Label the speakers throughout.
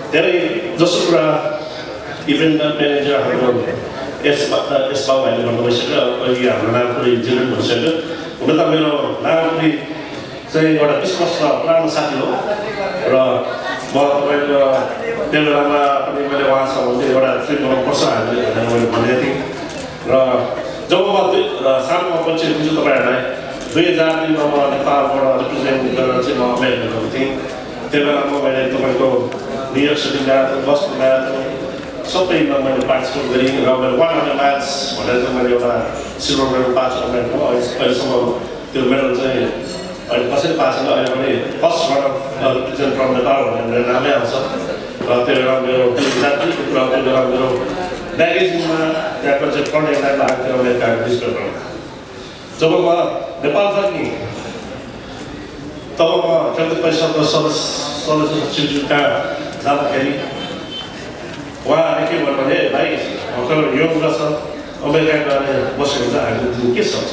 Speaker 1: धेरै जसो कुरा इभेन्ट म्यानेजर हाम्रो यसबाबु भाइले भन्नु भइसक्यो अहिले हाम्रो नामपुरी जिल्ला भइसक्यो हुन त मेरो नामपुरी चाहिँ एउटा 20 वर्ष पुरानो साथी हो र म तपाईँको त्यो बेलामा पनि मैले उहाँसँग भन्दै एउटा ट्रिप गर्नुपर्छ हामीले भनेर मैले भनेको थिएँ र जब म सानोमा परिचय दिन्छु तपाईँहरूलाई 2002 मा म नेपालबाट रिप्रेजेन्ट गरेर चाहिँ म अमेरिका गएको थिएँ त्यो बेलामा मैले तपाईँको New York city marathon Boston marathon सबैमा मैले पार्टिसिपेट गरेँ र मैले 100 माइल्स भनेर चाहिँ मैले एउटा सिल्भर मेडल पाएको छु अमेरिकामा अहिलेसम्म त्यो मेडल चाहिँ अहिले कसैले पाएको छैन अहिले पनि first runner represent from Nepal भनेर नामै आउँछ र त्यो बेला मेरो जातिको कुरा त्यो बेला मेरो म्यागजिनमा त्यहाँको चाहिँ फ्रन्ट हेडलाइन आएको थियो अमेरिकाको न्युजपेपरमा जब म नेपाल फर्केँ तब म केन्द्रीय परिषदको सदस्य सचिव कहाँ जाँदाखेरि उहाँले के भन्नु भने भाइ भर्खर यो कुरा छ अमेरिका गएर बस्यो भने चाहिँ हामीले दिनु के सक्छ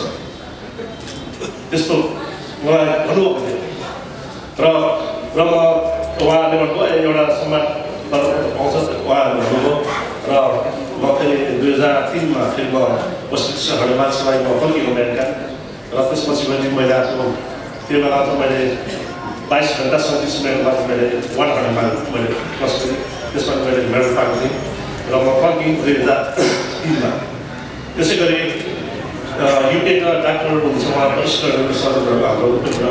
Speaker 1: त्यस्तो मलाई भन्नुभएको थियो र म उहाँले भन्नुभयो एउटा सम्मान आउँछ उहाँले भन्नुभयो र म फेरि 2003 मा फेरि म पश्चिम मान्छेलाई म फर्केँ अमेरिका र त्यसपछि मैले आफ्नो त्यो बेला त मैले 22 घण्टा 37 मिनटमा मैले 100 माइल मैले क्रस गरेँ त्यसमा मैले मेडल पाएको थिएँ र म फर्केँ 2003 मा त्यसै गरी युकेका डाक्टर हुनुहुन्छ उहाँको इस्टरको सर्जनहरू हाम्रो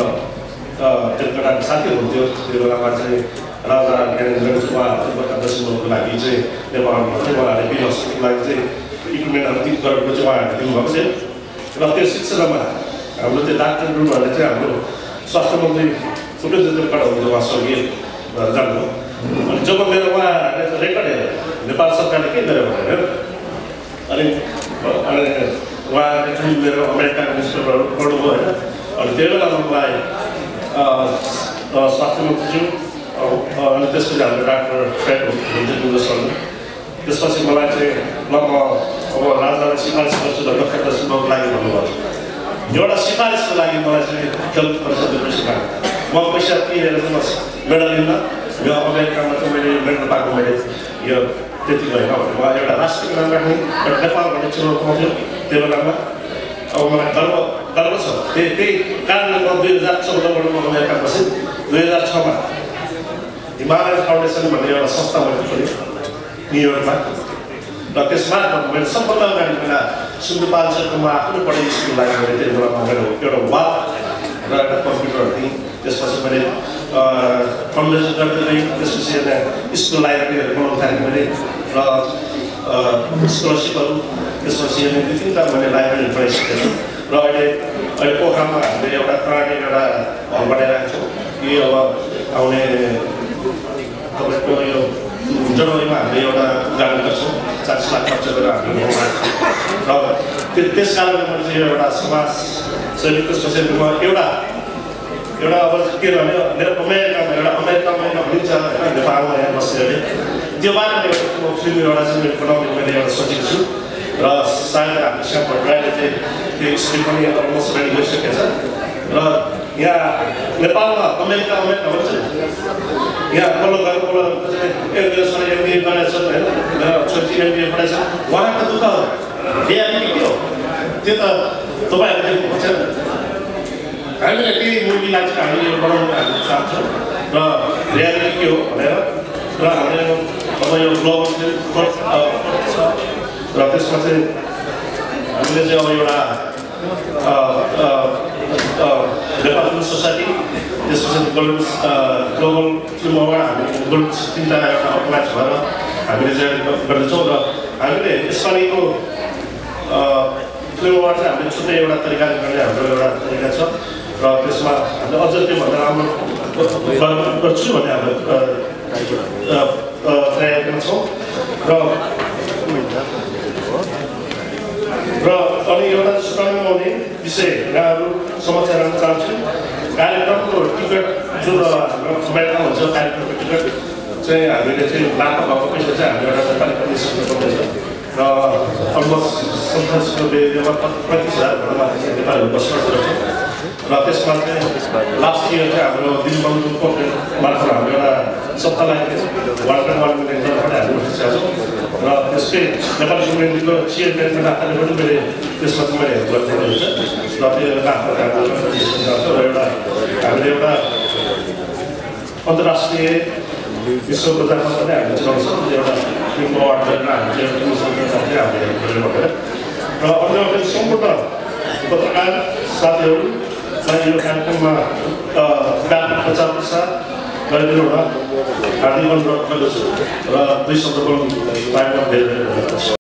Speaker 1: त्यहाँको साथी हुनुहुन्थ्यो त्यो बेलामा चाहिँ राजा ज्ञानेन्द्र उहाँहरूको दर्शनको लागि चाहिँ नेपालमा चाहिँ उहाँहरूले बिलहस्को लागि चाहिँ इक्विपमेन्टहरू दिनु गरेको चाहिँ उहाँहरूले दिनुभएको थियो र त्यो सिलसिलामा हाम्रो त्यो डाक्टर ग्रुपहरूले चाहिँ हाम्रो स्वास्थ्य मन्त्री सुप्रिमचन्द्र खड्का हुनुहुन्थ्यो उहाँ स्वर्गीय जानुभयो अनि जब मेरो उहाँहरूले रेकर्ड हेरेर नेपाल सरकारले के गर्यो भनेर अनि उहाँले जुन मेरो अमेरिकाको न्युजपेपरहरू पढ्नुभयो होइन अनि त्यो बेलामा मलाई स्वास्थ्य मन्त्रीज्यू अनि त्यसपछि हाम्रो डाक्टर फ्रेड हुनुहुन्छ सर्जन त्यसपछि मलाई चाहिँ ल म अब राजालाई सिफारिस गर्छु र फेडरेसनको लागि भन्नुभयो एउटा सिफारिसको लागि मलाई चाहिँ खेल परिषदले पैसा माग्यो म पैसा तिरेर चाहिँ म मेडल लिन यो अमेरिकामा चाहिँ मैले मेडल पाएको मैले यो त्यति भएन भने म एउटा राष्ट्रिय नाम राख्ने एउटा नेपाल भन्ने चुनाव पाउँथ्यो त्यो बेलामा अब मलाई गर्व छ त्यही कारणले म 2014बाट म अमेरिका बसेँ 2006 मा हिमालय फाउन्डेसन भन्ने एउटा संस्था मैले खोलेँ न्युयोर्कमा र त्यसमा मैले सबभन्दा अगाडि पहिला सुन्दरपाल्चोकको म आफ्नो पढाइ स्कुल लागि मैले त्यही बेलामा मेरो एउटा वाल र एउटा कम्प्युटर थिएँ त्यसपछि मैले फन्डरेजन गर्दै गएँ त्यसपछि एउटा स्कुल लाइब्रेरीहरू बनाउन थालेँ मैले र स्कलरसिपहरू त्यसपछि दुई तिनवटा मैले लाइब्रेरी पढाइसकेको छु र अहिले पोखरामा हामीले एउटा प्राणी एउटा हल बनाइरहेको छौँ यो अब आउने तपाईँको यो जनवरीमा हामीले एउटा उद्घाटन गर्छौँ 40 लाख खर्च गरेर हामीले र त्यस कारणले मैले चाहिँ एउटा समाज सेवीको सोसाइटीमा एउटा अब के भने मेरो अमेरिकामा भनिन्छ होइन नेपालमा यहाँ बसेर त्यो बारेमा म फिल्म एउटा चाहिँ मैले बनाउने मैले एउटा सोचेको छु र सायद हाम्रो श्याम भट्टराईले चाहिँ त्यो स्क्रिप्ट पनि अलमोस्ट रेडी गरिसकेको छ र यहाँ नेपालमा अमेरिका भन्छ यहाँ पल्लो घरको मेरो छोरा एमबिए गरेको छ होइन मेरो छोरी एमबिए पढाएको छ उहाँको दुःख रियालिटी के हो त्यो त तपाईँहरूले देख्नुहुन्छ हामीले त्यही मुभीलाई चाहिँ हामीले बनाउनु हामी चाहन्छौँ र रियालिटी के हो भनेर र हामीले अब यो ग्लोबल र त्यसमा चाहिँ हामीले चाहिँ अब एउटा नेपाल फिल्म सोसाइटी त्यसपछि ग्लोबल फिल्म अवार्ड हामी गोल्ड 3टा एउटा अप्लाइज भएर हामीले चाहिँ गर्दैछौँ र हामीले यसपालिको फिल्म अवार्ड चाहिँ हामीले छुट्टै एउटा तरिकाले गर्ने हाम्रो एउटा तरिका छ र त्यसमा हामीले अझ त्योभन्दा राम्रो गर्छु भन्ने हाम्रो तयारीमा छौँ र अनि एउटा स्मरण आउने विषय यहाँहरू समाचार राख्न चाहन्छु कार्यक्रमको टिकट जुन हाम्रो अमेरिकामा हुन्छ कार्यक्रमको टिकट चाहिँ हामीले चाहिँ लाग्नु भएको पैसा चाहिँ हामीले एउटा नेपाली कमिसनले गर्दैछ र अलमोस्ट 35,000 भन्दा माथि चाहिँ नेपालीहरू बसोबास गर्छौँ र त्यसमा चाहिँ लास्ट इयर चाहिँ हाम्रो दिनबन्धु मार्फत हाम्रो एउटा सप्ताहलाई वार्ड नेपाली कम्युनिटीको चेयरम्यानमा राख्ने पनि मैले त्यसमा चाहिँ मैले हेल्प गरिदिएको हुन्छ र त्यो राख्न र एउटा हामीले एउटा अन्तर्राष्ट्रिय विश्व बजारमा पनि हामीले चलाउँछौँ एउटा टिमको अवार्ड गरेर हामीले हामीले हेल्प गरेर भनेर र अन्य सम्पूर्ण पत्रकार साथीहरूलाई यो कार्यक्रममा व्यापक प्रचार प्रसार गरिदिनु हुन हार्दिक अनुरोध गर्दछु र 2 शब्द बोल्न पाएकोमा धेरै धेरै धन्यवाद।